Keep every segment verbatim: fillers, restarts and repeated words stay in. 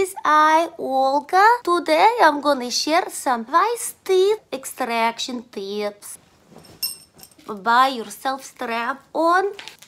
is I, Olga. Today I'm gonna share some advice teeth extraction tips. Buy yourself strap-on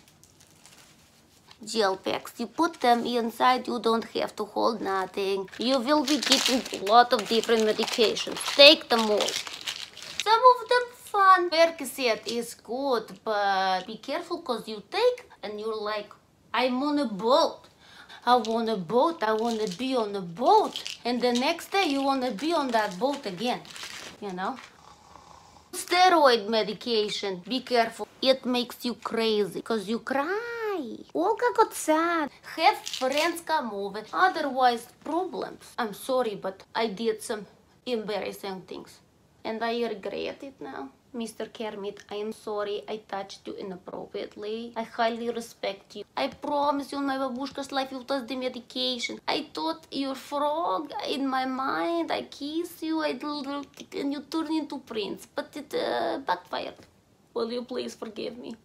gel packs. You put them inside, you don't have to hold nothing. You will be getting a lot of different medications. Take them all. Some of them fun. Percocet is good, but be careful because you take and you're like, I'm on a boat. I want a boat. I want to be on a boat. And the next day you want to be on that boat again, you know? Steroid medication. Be careful. It makes you crazy because you cry. Olga got sad. Have friends come over. Otherwise, problems. I'm sorry, but I did some embarrassing things. And I regret it now. Mister Kermit, I am sorry I touched you inappropriately. I highly respect you. I promise you, my babushka's life, you touched the medication. I thought you're frog in my mind. I kiss you, I do, and you turn into prince. But it uh, backfired. Will you please forgive me?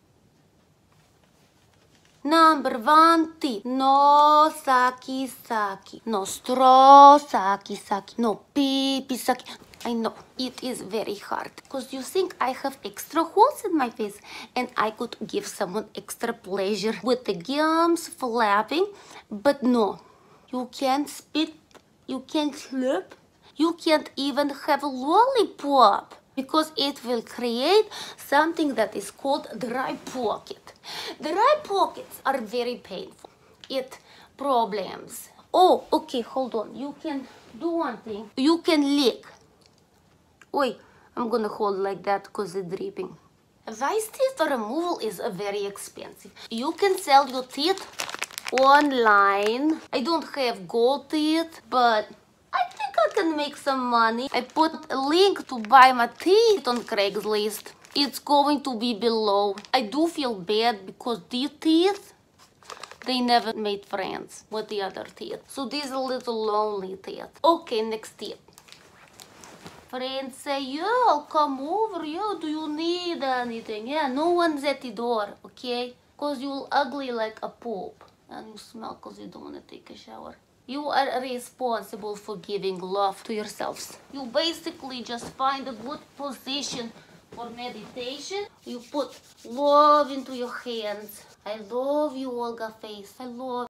Number one tip. No saki saki. No straw saki saki. No pee pee saki. I know it is very hard because you think I have extra holes in my face and I could give someone extra pleasure with the gums flapping, but no, you can't spit, you can't slurp, you can't even have a lollipop because it will create something that is called dry pocket. Dry pockets are very painful. It problems. Oh, okay, hold on. You can do one thing. You can lick. Oi, I'm gonna hold like that because it's dripping. Vice teeth removal is very expensive. You can sell your teeth online. I don't have gold teeth, but I think I can make some money. I put a link to buy my teeth on Craigslist. It's going to be below. I do feel bad because these teeth, they never made friends with the other teeth. So these are little lonely teeth. Okay, next tip. Friends say, yo, I'll come over, yo, do you need anything? Yeah, no one's at the door, okay? Because you're ugly like a poop. And you smell because you don't want to take a shower. You are responsible for giving love to yourselves. You basically just find a good position for meditation. You put love into your hands. I love you, Olga face. I love